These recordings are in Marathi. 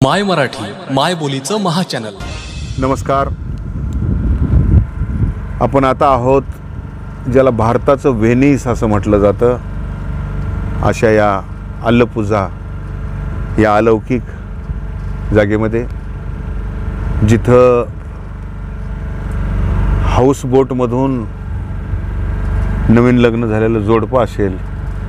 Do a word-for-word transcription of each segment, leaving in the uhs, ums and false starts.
माय मराठी माय बोलीचं महाचॅनल. नमस्कार. आपण आता आहोत ज्याला भारताचं व्हेनिस असं म्हटलं जातं अशा या अल्लपुझा या अलौकिक जागेमध्ये, जिथं हाऊसबोटमधून नवीन लग्न झालेलं जोडपं असेल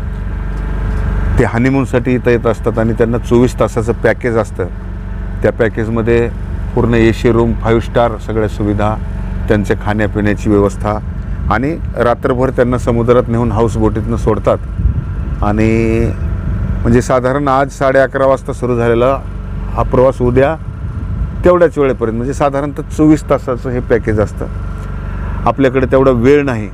ते हनीमूनसाठी इथं येत असतात आणि त्यांना चोवीस तासाचं पॅकेज असतं. त्या पॅकेजमध्ये पूर्ण A C room, five star सगळ्या सुविधा, त्यांच्या खाण्यापिण्याची व्यवस्था आणि रात्रभर त्यांना समुद्रात नेऊन हाऊसबोटीतनं सोडतात. आणि म्हणजे साधारण आज साडे अकरा वाजता सुरू झालेला हा प्रवास उद्या तेवढ्याच वेळेपर्यंत, म्हणजे साधारणतः चोवीस तासाचं हे पॅकेज असतं. आपल्याकडे तेवढा वेळ नाही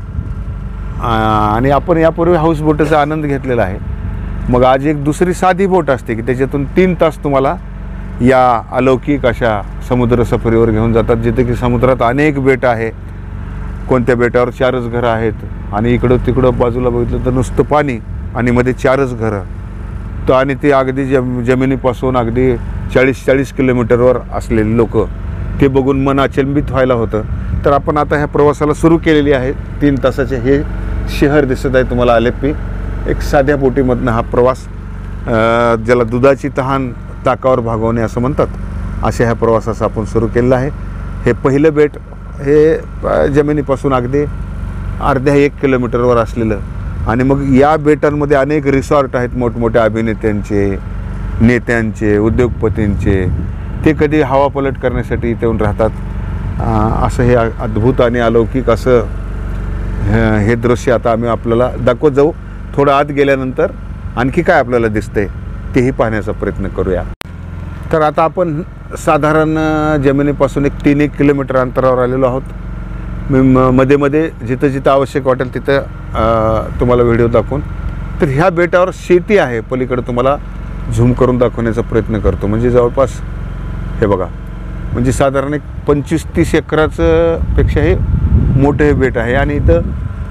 आणि आपण यापूर्वी हाऊसबोटीचा आनंद घेतलेला आहे. मग आज एक दुसरी साधी बोट असते की त्याच्यातून तीन तास तुम्हाला या अलौकिक अशा समुद्र सफरीवर घेऊन जातात, जिथे की समुद्रात अनेक बेटं आहे. कोणत्या बेटावर चारच घरं आहेत आणि इकडं तिकडं बाजूला बघितलं तर नुसतं पाणी आणि मध्ये चारच घरं. तर आणि ते अगदी जम जमिनीपासून अगदी चाळीस चाळीस किलोमीटरवर असलेले लोक, ते बघून मन अचंबित व्हायला होतं. तर आपण आता ह्या प्रवासाला सुरू केलेली आहे. तीन तासाचे हे शहर दिसत आहे तुम्हाला अलेप्पी. एक साध्या बोटीमधनं हा प्रवास, ज्याला दुधाची तहान ताकावर भागवणे असं म्हणतात, अशा ह्या प्रवासाचा आपण सुरू केलेला आहे. हे पहिलं बेट हे जमिनीपासून अगदी अर्ध्या एक किलोमीटरवर असलेलं, आणि मग या बेटांमध्ये अनेक रिसॉर्ट आहेत मोठमोठ्या अभिनेत्यांचे, नेत्यांचे, उद्योगपतींचे. ते कधी हवापलट करण्यासाठी इथे येऊन राहतात. असं हे अद्भुत आणि अलौकिक असं हे दृश्य आता आम्ही आपल्याला दाखवत जाऊ. थोडं आत गेल्यानंतर आणखी काय आपल्याला दिसतंय तेही पाहण्याचा प्रयत्न करूया. तर आता आपण साधारण जमिनीपासून एक तीन एक किलोमीटर अंतरावर आलेलो आहोत. मी म मध्ये मध्ये जिथं जिथं आवश्यक वाटेल तिथं तुम्हाला व्हिडिओ दाखवून. तर ह्या बेटावर शेती आहे, पलीकडे तुम्हाला झूम करून दाखवण्याचा प्रयत्न करतो. म्हणजे जवळपास हे बघा, म्हणजे साधारण एक पंचवीस तीस एकराचं पेक्षा हे मोठं हे बेट आहे. आणि इथं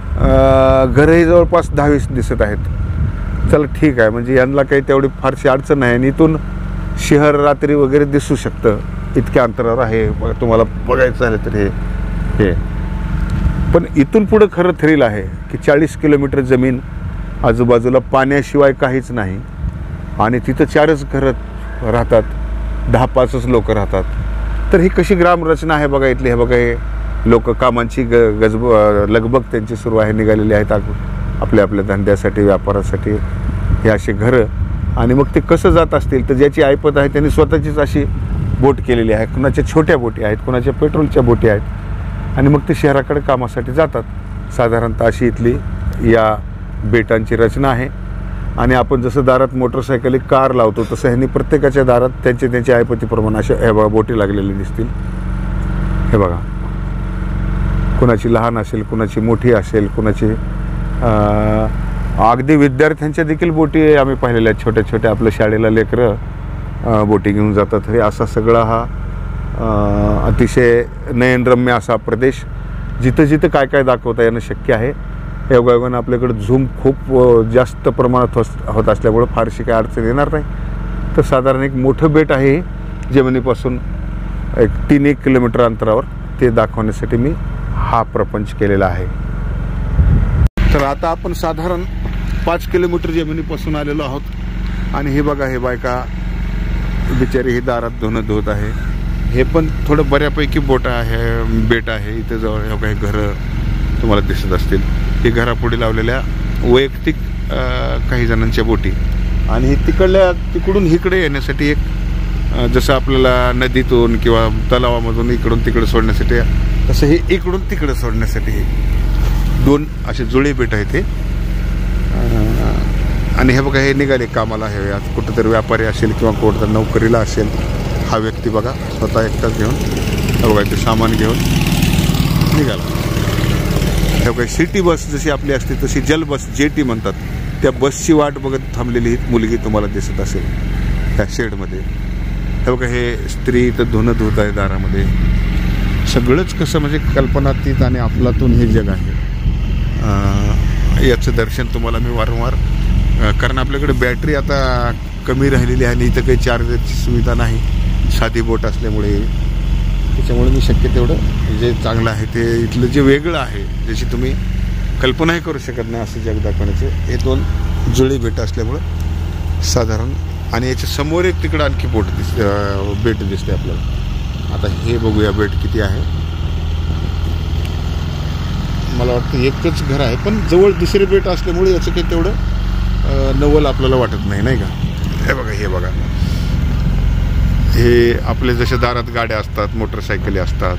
घरही जवळपास दहावीस दिसत आहेत. चला ठीक आहे, म्हणजे यांना काही तेवढी फारशी अडचण नाही. आणि इथून शहर रात्री वगैरे दिसू शकतं, इतक्या अंतरावर आहे. तुम्हाला बघायचं झालं तर हे हे पण इथून पुढं खरं थ्रिल आहे की चाळीस किलोमीटर जमीन, आजूबाजूला पाण्याशिवाय काहीच नाही. आणि तिथं चारच घरं राहतात, दहा पाचच लोक राहतात. तर ही कशी ग्रामरचना आहे बघा इथली. हे बघा, हे लोक कामांची ग गजब लगबग त्यांची सुरू आहे, निघालेली आहेत आपल्या आपल्या धंद्यासाठी, व्यापारासाठी. हे असे घरं. आणि मग ते कसं जात असतील तर ज्याची ऐपत आहे त्यांनी स्वतःचीच अशी बोट केलेली आहे. कुणाच्या छोट्या बोटी आहेत, कुणाच्या पेट्रोलच्या बोटी आहेत. आणि मग ते शहराकडे कामासाठी जातात. साधारणतः अशी इथली या बेटांची रचना आहे. आणि आपण जसं दारात मोटरसायकल कार लावतो तसं ह्यांनी प्रत्येकाच्या दारात त्यांचे त्यांच्या ऐपतीप्रमाणे अशा हे बघा बोटी लागलेली दिसतील. हे बघा, कुणाची लहान असेल, कुणाची मोठी असेल, कुणाची अगदी विद्यार्थ्यांच्या देखील बोटी आम्ही पाहिलेल्या आहेत. छोट्या छोट्या आपल्या शाळेला लेकरं बोटी घेऊन जातात. हे असा सगळा हा अतिशय नयनरम्य असा प्रदेश, जिथं जिथं काय काय दाखवता येणं शक्य आहे. योगायोगानं आपल्याकडं झूम खूप जास्त प्रमाणात होत असल्यामुळं फारशी काय अडचण येणार नाही. तर साधारण एक मोठं बेट आहे जमिनीपासून एक तीन एक किलोमीटर अंतरावर, ते दाखवण्यासाठी मी हा प्रपंच केलेला आहे. तर आता आपण साधारण पाच किलोमीटर जमिनीपासून आलेलो आहोत. आणि हे बघा, हे बायका बिचारी हे दारात धुणं धुत आहे. हे पण थोडं बऱ्यापैकी बोट आहे, बेट आहे. इथे जवळ हे काही घरं तुम्हाला दिसत असतील. हे घरापुढे लावलेल्या वैयक्तिक काही जणांच्या बोटी. आणि हे तिकडल्या तिकडून इकडे येण्यासाठी एक, जसं आपल्याला नदीतून किंवा तलावामधून इकडून तिकडे सोडण्यासाठी, तसं हे इकडून तिकडे सोडण्यासाठी हे दोन असे जुळे बेट आहेत. हे आणि हे बघा, हे निघाले कामाला. हे आज कुठंतरी व्यापारी असेल किंवा कुठं नोकरीला असेल हा व्यक्ती बघा, स्वतः एकटाच घेऊन हे बघा ते सामान घेऊन निघाला. हे बघा, सिटी बस जशी आपली असते तशी जल बस, जेटी म्हणतात, त्या बसची वाट बघत थांबलेली ही मुलगी तुम्हाला दिसत असेल त्या शेडमध्ये. हे बघा, हे स्त्री इथं धुणं धुत आहे दारामध्ये. सगळंच कसं म्हणजे कल्पनातीत आणि अफलातून हे जग आहे. याचं दर्शन तुम्हाला मी वारंवार, कारण आपल्याकडे बॅटरी आता कमी राहिलेली आहे आणि इथं काही चार्जरची सुविधा नाही. साधी बोट असल्यामुळे त्याच्यामुळे मी शक्य तेवढं जे चांगलं आहे ते इथलं जे वेगळं आहे ज्याची तुम्ही कल्पनाही करू शकत नाही असं जग दाखवण्याचं हे दोन जुळी बेट असल्यामुळं साधारण. आणि याच्या समोर एक तिकडं आणखी बोट दिस बेट दिसते आपल्याला. आता हे बघूया बेट किती आहे. मला वाटतं एकच घर आहे पण जवळ दुसरे बेट असल्यामुळे याचं काही तेवढं नवल आपल्याला वाटत नाही नाही का. हे बघा हे बघा हे आपले जशा दारात गाड्या असतात मोटरसायकली असतात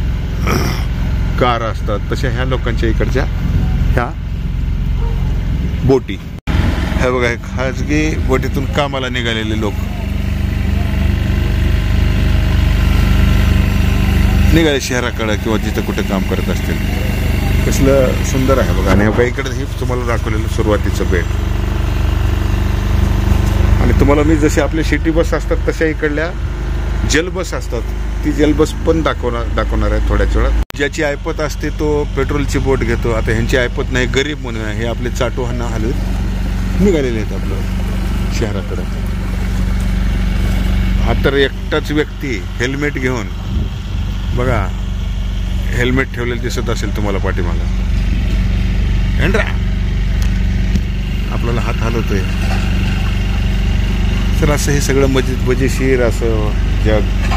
कार असतात तशा ह्या लोकांच्या इकडच्या ह्या बोटी. हे बघा खाजगी बोटीतून कामाला निघालेले लोक निघाले शहराकडं किंवा जिथं कुठे काम करत असतील. कसलं सुंदर आहे बघा. आणि बघा इकडे हे तुम्हाला दाखवलेलं सुरुवातीचं बेट. आणि तुम्हाला मी जसे आपले सिटी बस असतात तशा इकडल्या जलबस असतात ती जलबस पण दाखवणार दाखवणार आहे थोड्याच वेळात. ज्याची ऐपत असते तो पेट्रोलची बोट घेतो. आता ह्यांची ऐपत नाही गरीब म्हणून हे आपले चाटोहांना हलवत निघालेले आहेत आपलं शहराकडं. हा तर एकटाच व्यक्ती हेल्मेट घेऊन बघा हेल्मेट ठेवलेलं दिसत असेल तुम्हाला पाठीमागं. एंड्रा आपल्याला हात हलवतोय. तर असं हे सगळं मजे मजेशीर असं जग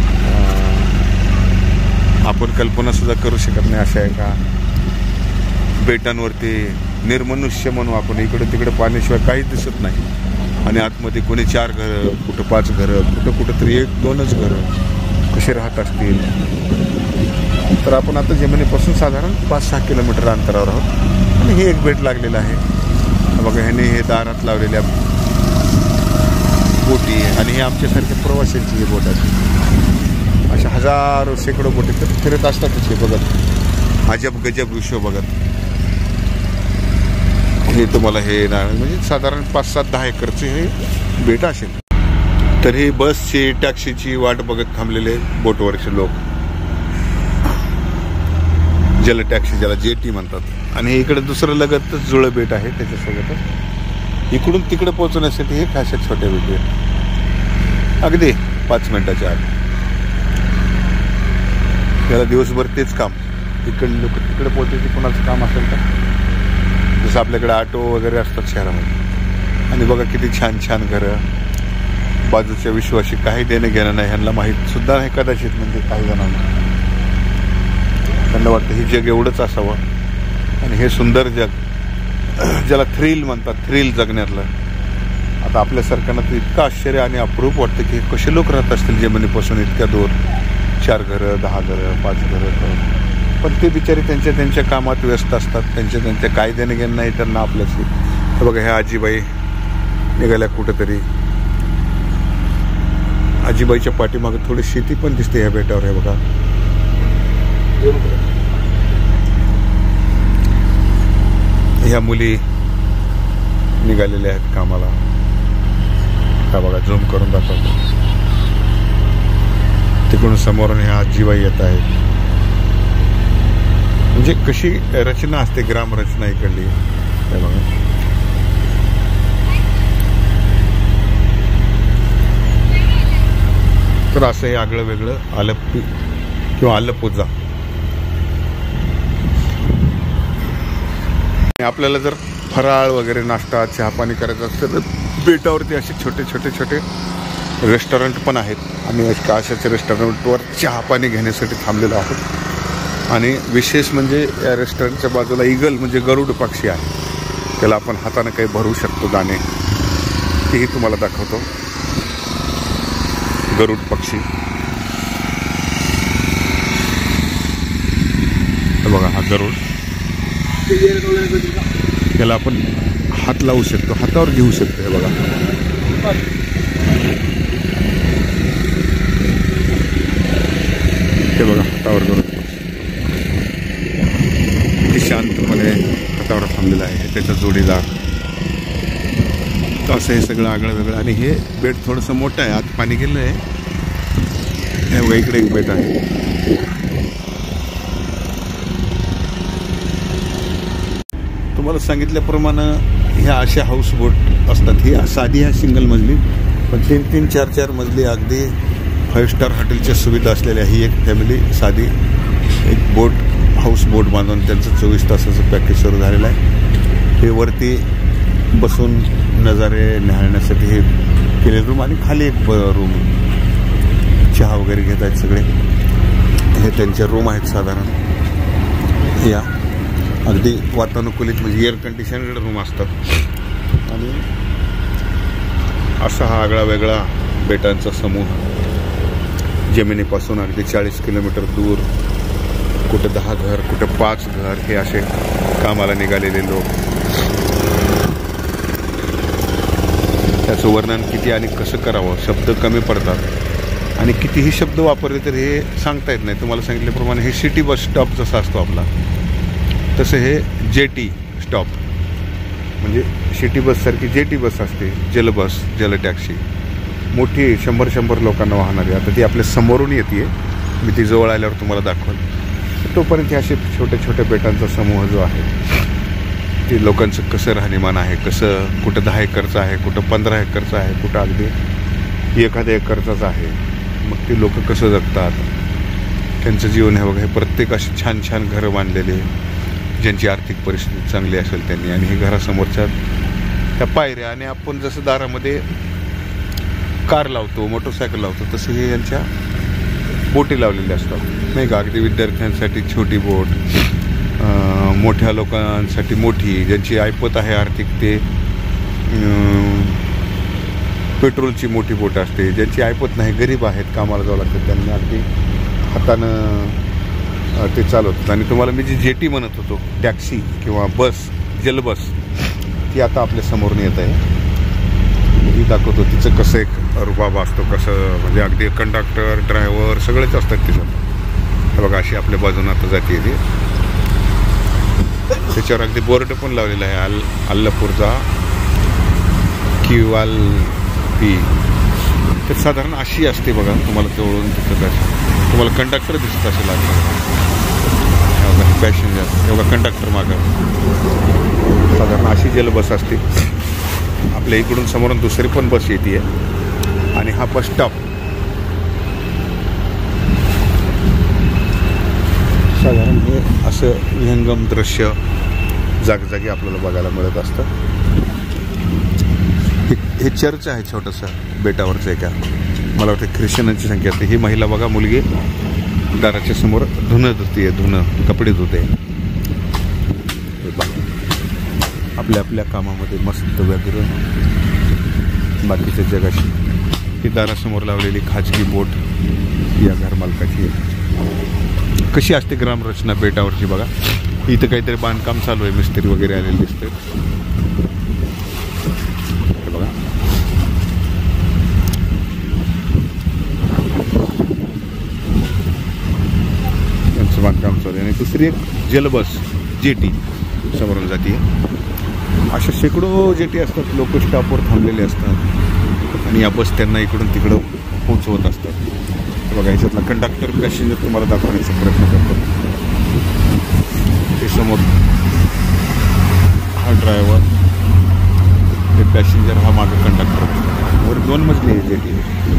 आपण कल्पना सुद्धा करू शकत नाही अशा एका बेटांवरती निर्मनुष्य म्हणू आपण. इकडं तिकडे पाण्याशिवाय काहीच दिसत नाही. आणि आतमध्ये कोणी चार घरं कुठं पाच घरं कुठं कुठं तरी एक दोनच घरं कसे राहत असतील. तर आपण आता जमिनीपासून साधारण पाच सहा किलोमीटर अंतरावर आहोत. आणि हे एक बेट लागलेलं आहे बघा. ह्याने हे दारात लावलेल्या बोटी आणि हे आमच्यासारख्या प्रवाशांची ही बोट असते. अशा हजारो शेकडो बोटी तर फिरत असतातच हे बघत अजब गजब विश्व बघत. हे तुम्हाला हे म्हणजे साधारण पाच सात दहा एकरचे हे बेट असेल. तर हे बसची टॅक्सीची वाट बघत थांबलेले बोटवरचे लोक जल टॅक्सी ज्याला जेटी म्हणतात. आणि इकडे दुसरं लगतच जुळं बेट आहे त्याच्यासोबत इकडून तिकडे पोहोचण्यासाठी हे अशा छोट्या बेटी आहेत अगदी पाच मिनिटाच्या आत. त्याला दिवसभर तेच काम इकडे लोक तिकडे पोहोचायचे कोणाचं काम असेल तर जसं आपल्याकडे ऑटो वगैरे असतात शहरामध्ये. आणि बघा किती छान छान घरं बाजूच्या विश्वाशी काही देणं घेणं नाही. ह्यांना माहीत सुद्धा नाही कदाचित म्हणजे काही जणांना त्यांना वाटतं हे जग एवढंच असावं. आणि हे सुंदर जग ज्याला थ्रिल म्हणतात थ्रिल जगण्यातलं. आता आपल्यासारख्यांना तर इतकं आश्चर्य आणि अप्रूप वाटतं की कसे लोक राहत असतील जमिनीपासून इतक्या दूर. चार घरं दहा घरं पाच घरं पण ते बिचारे त्यांच्या त्यांच्या कामात व्यस्त असतात. त्यांच्या त्यांच्या काय देणं घेणं नाही त्यांना आपल्याशी. तर बघा ह्या आजीबाई निघाल्या कुठेतरी. आजीबाईच्या पाठीमागं थोडी शेती पण दिसते ह्या बेटावर. हे बघा ह्या मुली निघालेल्या आहेत कामाला. का बघा झूम करून दाखवतो. तिकडून समोरून ह्या आजीबाई येत आहेत. म्हणजे कशी रचना असते ग्राम रचना इकडली. हे बघा तर असं हे आगळं वेगळं आलप्पी किंवा आलपूजा. आपल्याला जर फराळ वगैरे नाश्ता चहा पाणी करायचं असतं तर बेटावरती असे छोटे छोटे छोटे रेस्टॉरंट पण आहेत. आम्ही अशाच्या रेस्टॉरंटवर चहा पाणी घेण्यासाठी थांबलेलो आहोत. आणि विशेष म्हणजे या रेस्टॉरंटच्या बाजूला इगल म्हणजे गरुड पक्षी आहे. त्याला आपण हाताने काही भरू शकतो दाणे. तेही तुम्हाला दाखवतो. गरुड पक्षी बघा हा गरुड. त्याला आपण हात लावू शकतो हातावर घेऊ शकतो. हे बघा हे बघा हातावर गरुड किती शांतपणे हातावर थांबलेला आहे त्याचा जोडीदार. तर असं हे सगळं आगळं वेगळं. आणि हे बेट थोडंसं मोठं आहे. आत पाणी गेलं आहे. हे बघा इकडे एक बेट आहे. तुम्हाला सांगितल्याप्रमाणे ह्या अशा हाऊसबोट असतात. ही साधी ह्या सिंगल मजली पण तीन तीन चार चार मजली अगदी फाईव्ह स्टार हॉटेलच्या सुविधा असलेल्या ही एक फॅमिली साधी एक बोट हाऊस बोट बांधून त्यांचं चोवीस तासाचं पॅकेज सुरू झालेलं आहे. हे वरती बसून नजारे निहाळण्यासाठी हे केलेलं रूम आणि खाली एक रूम चहा वगैरे घेत आहेत सगळे. हे त्यांचे रूम आहेत साधारण या अगदी वातानुकूलित म्हणजे एअर कंडिशनड रूम असतात. आणि असा हा आगळा वेगळा बेटांचा समूह जमिनीपासून अगदी चाळीस किलोमीटर दूर, कुठे दहा घर कुठे पाच घर हे असे कामाला निघालेले लोक. त्याचं वर्णन किती आणि कसं करावं, शब्द कमी पडतात आणि कितीही शब्द वापरले तर हे सांगता येत नाही. तुम्हाला सांगितल्याप्रमाणे हे सिटी बस स्टॉप जसा असतो आपला तसं हे जे टी स्टॉप म्हणजे सिटी बससारखी जे टी बस असते, जलबस जल टॅक्सी मोठी शंभर शंभर लोकांना वाहणारी. आता ती आपल्या समोरून येते, मी ती जवळ आल्यावर तुम्हाला दाखवल. तोपर्यंत असे छोट्या छोट्या बेटांचा समूह जो आहे ते लोकांचं कसं राहणीमान आहे, कसं कुठं दहा एकरचं आहे, कुठं पंधरा एकरचं आहे, कुठं अगदी एखाद्या एकरचाच आहे. मग ते लोक कसं जगतात, त्यांचं जीवन हे बघा. हे प्रत्येक अशी छान छान घरं बांधलेले ज्यांची आर्थिक परिस्थिती चांगली असेल त्यांनी. आणि हे घरासमोरच्या त्या पायऱ्या आणि आपण जसं दारामध्ये कार लावतो मोटरसायकल लावतो तसं हे यांच्या बोटी लावलेल्या असतात नाही का. अगदी विद्यार्थ्यांसाठी छोटी बोट, मोठ्या लोकांसाठी मोठी, ज्यांची ऐपत आहे आर्थिक ते पेट्रोलची मोठी बोट असते. ज्यांची ऐपत नाही गरीब आहेत कामाला जावं लागतं त्यांनी अगदी हातानं ते चालवतात. आणि तुम्हाला मी जी जेटी म्हणत होतो टॅक्सी किंवा बस जलबस ती आता आपल्या समोरून येत आहे. ती दाखवतो तिचं कसं एक रुबाब असतो, कसं म्हणजे अगदी कंडक्टर ड्रायव्हर सगळेच असतात तिथं. हे बघा अशी आपल्या बाजूनं आता जाते ती. त्याच्यावर अगदी बोर्ड पण लावलेला आहे अल अल्लापूरचा किवाल पी. तर साधारण अशी असते बघा. तुम्हाला तेवढून दिसत असेल, तुम्हाला कंडक्टर दिसत असेल आता पॅसेंजर एवढा कंडक्टर मागं. साधारण अशी जलबस असते. आपल्या इकडून समोरून दुसरी पण बस येते आणि हा बस स्टॉप साधारण हे असं विहंगम दृश्य जागजागी आपल्याला बघायला मिळत असतं. हे चर्च आहे छोटंसं बेटावरचं एका, मला वाटतं ख्रिश्चनांची संख्या असते. ही महिला बघा मुलगी दाराच्या समोर धुणं धुते, धुणं कपडे धुते. आपल्या आपल्या कामामध्ये मस्त वगैरे बाकीच्या जगाशी. ही दारासमोर लावलेली खाजगी बोट या घरमालकाची कशी असते ग्रामरचना बेटावरची बघा. इथं काहीतरी बांधकाम चालू आहे, मिस्त्री वगैरे आलेले दिसते बघा. त्यांचं बांधकाम चालू आहे. आणि दुसरी एक जलबस जेटी समोरून जाते. अशा शेकडो जेटी असतात, लोक स्टॉपवर थांबलेले असतात आणि या बस त्यांना इकडून तिकडं पोहोचवत असतात. बघा याच्यातला कंडक्टर पॅसेंजर तुम्हाला दाखवण्याचा प्रयत्न करतो. ते समोर हा ड्रायव्हर, हे पॅसेंजर, हा मागं कंडक्टर. वर दोन मजली आहे जेटी.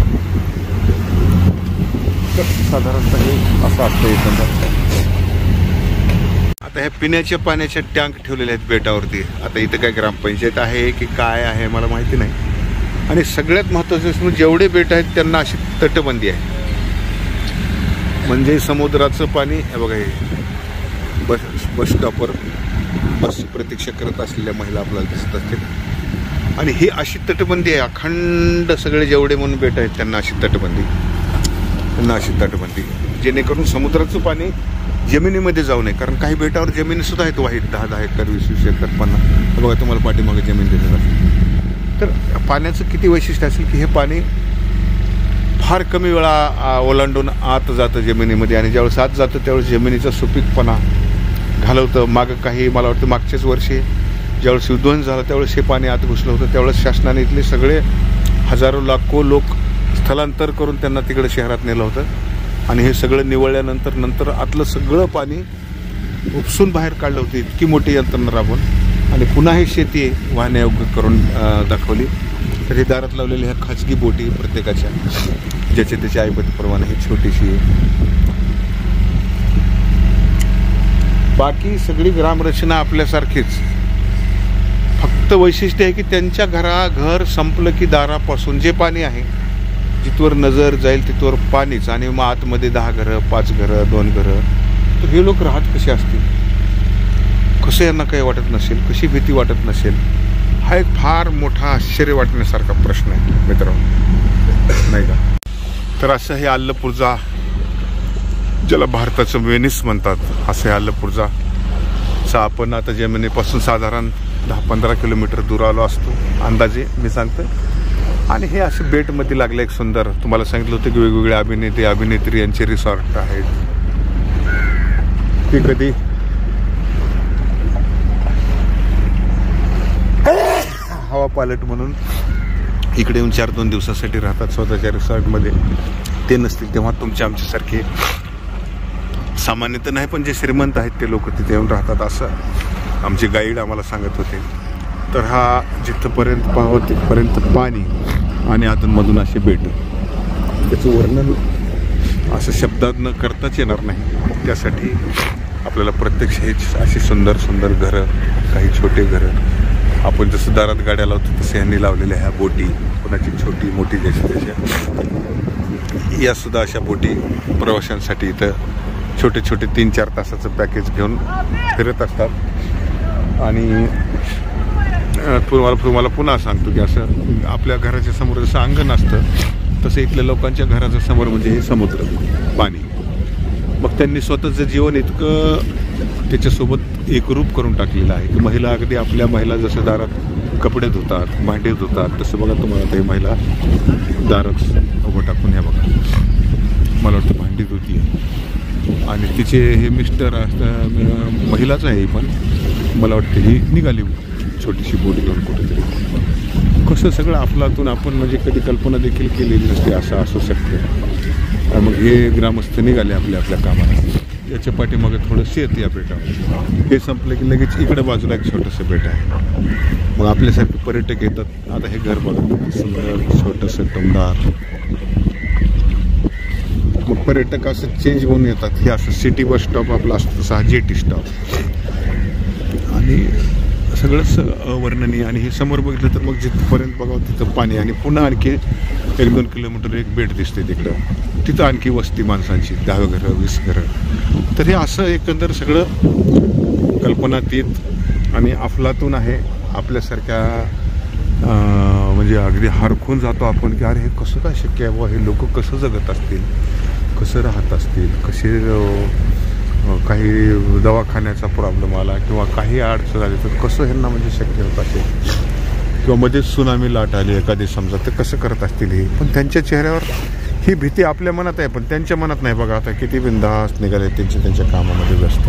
तर साधारणतः हे असं असतं एकंदर. आता ह्या पिण्याच्या पाण्याच्या टँक ठेवलेले आहेत बेटावरती. आता इथं काय ग्रामपंचायत आहे की काय आहे मला माहिती नाही. आणि सगळ्यात महत्त्वाचं जेवढे बेट आहेत त्यांना अशी तटबंदी आहे. म्हणजे समुद्राचं पाणी हे बघा. हे बस बस स्टॉपवर बसची प्रतीक्षा करत असलेल्या महिला आपल्याला दिसत असतील. आणि ही अशी तटबंदी आहे अखंड. सगळे जेवढे म्हणून बेट आहेत त्यांना अशी तटबंदी त्यांना अशी तटबंदी जेणेकरून समुद्राचं पाणी जमिनीमध्ये जाऊ नये. कारण काही बेटावर जमिनी सुद्धा आहेत वाईट, दहा दहा एकर वीस वीस एकर पन्नास. बघा तुम्हाला पाठीमागे जमीन दिसत असेल. तर पाण्याचं किती वैशिष्ट्य असेल की हे पाणी फार कमी वेळा ओलांडून आत जातं जमिनीमध्ये. आणि ज्यावेळेस आत जातं त्यावेळेस जमिनीचा सुपीकपणा घालवतं. मागं काही मला वाटतं मागच्याच वर्षी ज्यावेळेस युद्धन झालं त्यावेळेस हे पाणी आत घुसलं होतं. त्यावेळेस शासनाने इथले सगळे हजारो लाखो लोक स्थलांतर करून त्यांना तिकडे शहरात नेलं होतं. आणि हे सगळं निवळल्यानंतर नंतर आतलं सगळं पाणी उपसून बाहेर काढलं होतं इतकी मोठी यंत्रणा राबवून. आणि पुन्हा ही शेती वाहण्यायोग्य करून दाखवली. तर हे दारात लावलेल्या ह्या खाजगी बोटी प्रत्येकाच्या ज्याच्या त्याच्या ऐपतीप्रमाणे ही छोटीशी आहे. बाकी सगळी ग्रामरचना आपल्यासारखीच, फक्त वैशिष्ट्य आहे की त्यांच्या घरा घर संपलं की दारापासून जे पाणी आहे जिथवर नजर जाईल तिथवर पाणीच, आणि मग आतमध्ये दहा घरं, पाच घरं, दोन घरं. तर हे लोक राहत कसे असतील, कसं यांना काही वाटत नसेल, कशी भीती वाटत नसेल, हा एक फार मोठा आश्चर्य वाटण्यासारखा प्रश्न आहे मित्रांनो, नाही का. तर असं हे अल्लपुर्जा, ज्याला भारताचं वेनिस म्हणतात, असं हे अल्लपुर्जाचा आपण आता जमिनीपासून साधारण दहा पंधरा किलोमीटर दूर आलो असतो अंदाजे मी सांगतो. आणि हे असे बेटमध्ये लागले एक सुंदर, तुम्हाला सांगितलं होतं की वेगवेगळे अभिनेते अभिनेत्री यांचे रिसॉर्ट आहेत. ते कधी हवा पायलट म्हणून इकडे येऊन चार दोन दिवसासाठी राहतात स्वतःच्या रिसॉर्टमध्ये. ते नसतील तेव्हा तुमच्या आमच्यासारखे सामान्य तर नाही, पण जे श्रीमंत आहेत ते लोक तिथे येऊन राहतात, असं आमचे गाईड आम्हाला सांगत होते. तर हा जिथपर्यंत पाहावं तिथपर्यंत पाणी आणि अधूनमधून असे बेट, त्याचं वर्णन असं शब्दात न करताच येणार नाही. त्यासाठी आपल्याला प्रत्यक्ष हेच अशी सुंदर सुंदर घरं, काही छोटे घरं, आपण जसं दारात गाड्या लावतो तसे यांनी लावलेल्या ह्या बोटी, कोणाची छोटी मोठी जशी तशा, या सुद्धा अशा बोटी प्रवाशांसाठी इथं छोटे छोटे तीन चार तासाचं पॅकेज घेऊन फिरत असतात. आणि तुम्हाला तुम्हाला पुन्हा सांगतो की असं आपल्या घराच्या समोर जसं अंगण असतं तसं इथल्या लोकांच्या घराच्या समोर म्हणजे हे समुद्र, पाणी. मग त्यांनी स्वतःचं जीवन इतकं त्याच्यासोबत एकरूप करून टाकलेलं आहे की महिला अगदी आपल्या महिला जसं दारात कपडे धुतात, भांडे धुतात, तसं बघा तुम्हाला ते महिला दारात उभं टाकून ह्या बघा, मला वाटतं भांडी धुती आहे. आणि तिचे हे मिस्टर असतं, महिलाच आहे पण मला वाटतं ही निघाली छोटीशी बोटी घेऊन कुठेतरी. कसं सगळं आपलातून आपण म्हणजे कधी कल्पना देखील केलेली नसते असं असू शकतं. मग हे ग्रामस्थ निघाले आपल्या आपल्या कामाला. याच्या पाठीमागे थोडं शेत या बेटावर, हे संपलं की लगेच इकडे बाजूला एक छोटंसं बेट आहे. मग आपल्यासारखे पर्यटक येतात. आता हे घर बघा सुंदर छोटंसं टमदार. मग पर्यटक असं चेंज होऊन येतात. हे असं सिटी बस स्टॉप आपला असतो तसा जेटी स्टॉप, आणि सगळंच अवर्णनीय. आणि हे समोर बघितलं तर मग जिथपर्यंत बघावं तिथं पाणी, आणि पुन्हा आणखी एक दोन किलोमीटर एक बेट दिसते तिकडं, तिथं आणखी वस्ती माणसांची, दहा घरं वीस घरं. तर हे असं एकंदर सगळं कल्पनातीत आणि अफलातून आहे. आपल्यासारख्या म्हणजे अगदी हरखून जातो आपण की अरे हे कसं काय शक्य आहे, व हे लोक कसं जगत असतील, कसं राहत असतील, कसे काही दवाखान्याचा प्रॉब्लेम आला किंवा काही अडचण आली तर कसं ह्यांना म्हणजे शक्य होत असेल, किंवा मध्येच सुनामी लाट आली एखादी समजा तर कसं करत असतील हे. पण त्यांच्या चेहऱ्यावर ही भीती आपल्या मनात आहे पण त्यांच्या मनात नाही. बघा आता किती बिनधास्त निघाले त्यांच्या त्यांच्या कामामध्ये व्यस्त.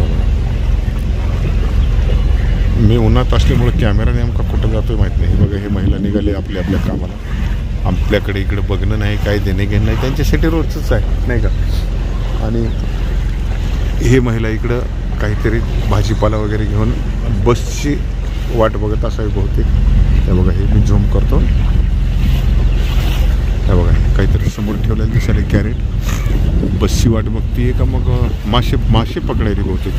मी उन्हात असल्यामुळे कॅमेरा नेमका कुठं जातोय माहीत नाही. बघा हे महिला निघाले आपल्या आपल्या कामाला. आपल्याकडे इकडे बघणं नाही, काही देणे घेणं नाही, त्यांच्यासाठी रोजच आहे नाही का. आणि हे महिला इकडं काहीतरी भाजीपाला वगैरे घेऊन बसची वाट बघत असावी बहुतेक. हे बघा हे मी झूम करतो. हे बघा काहीतरी समोर ठेवलेलं दिसायला कॅरेट. बसची वाट बघतीये का मग मासे मासे पकडायला बहुतेक.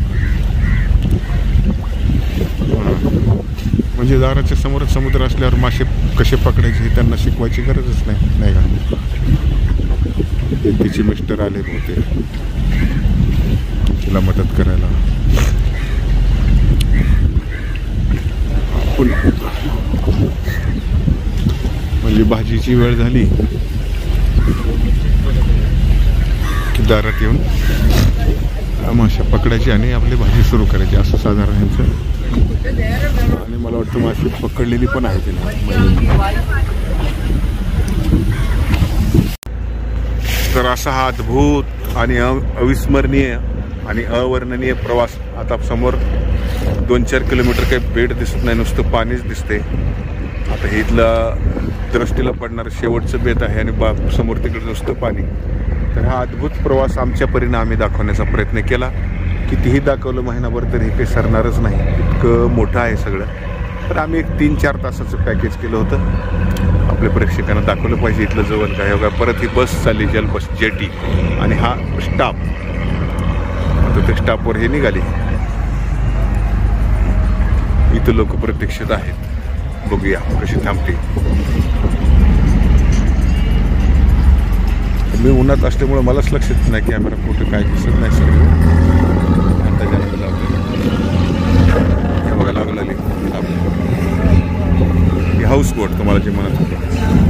म्हणजे दाराच्या समोरच समुद्र असल्यावर मासे कसे पकडायचे हे त्यांना शिकवायची गरजच नाही नाही का. तिचे मिस्टर आले बहुतेक तिला मदत करायला. म्हणजे भाजीची वेळ झाली की दारात येऊन मासे पकडायची आणि आपली भाजी सुरू करायची असं साधारण यांचं. आणि मला वाटतं मासे पकडलेली पण आहे तिला. तर असा हा अद्भुत आणि अविस्मरणीय आणि अवर्णनीय प्रवास. आता समोर दोन चार किलोमीटर काही बेट दिसत नाही, नुसतं पाणीच दिसते. आता हे इथलं दृष्टीला पडणारं शेवटचं बेट आहे आणि बा समोर तिकडे नुसतं पाणी. तर हा अद्भुत प्रवास आमच्या परीने आम्ही दाखवण्याचा प्रयत्न केला. कितीही दाखवलं महिनाभर तरी हे काही सरणारच नाही, इतकं मोठं आहे सगळं. तर आम्ही एक तीन चार तासाचं पॅकेज केलं होतं. आपल्या प्रेक्षकांना दाखवलं पाहिजे इथलं जवळ काय बघा. परत ही बस चालली जल बस जेटी आणि हा स्टाफ. आता त्या स्टाफवर हे निघाली. इथं लोक प्रतीक्षित आहेत. बघूया कशी थांबते. मी उन्हात असल्यामुळे मलाच लक्षात नाही कॅमेरा कुठे काय दिसत नाही. सगळं आता जास्त लावते बघा लागला. ही हाऊस बोट तुम्हाला जे म्हणत होतं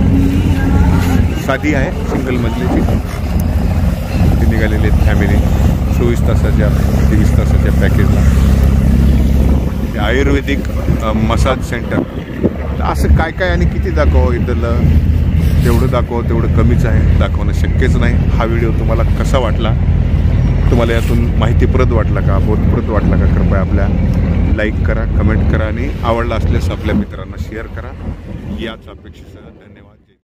साधी आहे सिंगल मधली. ती निघालेली आहेत फॅमिली चोवीस तासाच्या तेवीस तासाच्या पॅकेजला. ते आयुर्वेदिक मसाज सेंटर. असं काय काय आणि किती दाखवावं इथलं. जेवढं दाखवावं तेवढं कमीच आहे. दाखवणं शक्यच नाही. हा व्हिडिओ तुम्हाला कसा वाटला. तुम्हाला यातून माहितीप्रद वाटला का बोधप्रद वाटला का कृपया आपल्या लाईक करा कमेंट करा आणि आवडला असल्यास आपल्या मित्रांना शेअर करा. याच अपेक्षेसह धन्यवाद.